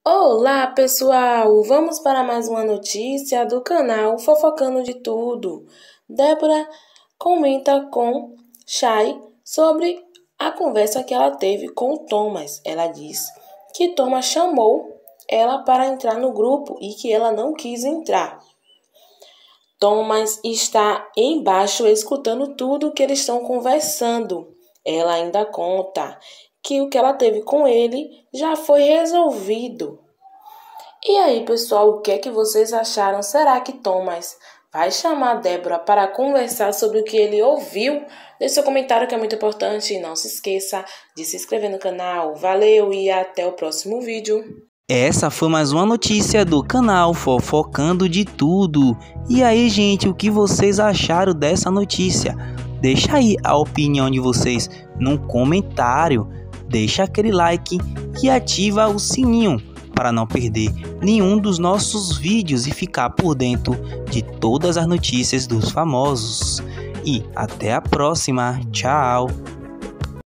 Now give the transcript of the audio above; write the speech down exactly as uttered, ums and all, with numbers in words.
Olá, pessoal! Vamos para mais uma notícia do canal Fofocando de Tudo. Débora comenta com Chay sobre a conversa que ela teve com o Thomas. Ela diz que Thomas chamou ela para entrar no grupo e que ela não quis entrar. Thomas está embaixo escutando tudo que eles estão conversando. Ela ainda conta que o que ela teve com ele já foi resolvido. E aí, pessoal, o que é que vocês acharam? Será que Thomas vai chamar a Débora para conversar sobre o que ele ouviu? Deixe seu comentário que é muito importante e não se esqueça de se inscrever no canal. Valeu e até o próximo vídeo. Essa foi mais uma notícia do canal Fofocando de Tudo. E aí, gente, o que vocês acharam dessa notícia? Deixa aí a opinião de vocês no comentário. Deixa aquele like e ativa o sininho para não perder nenhum dos nossos vídeos e ficar por dentro de todas as notícias dos famosos. E até a próxima. Tchau!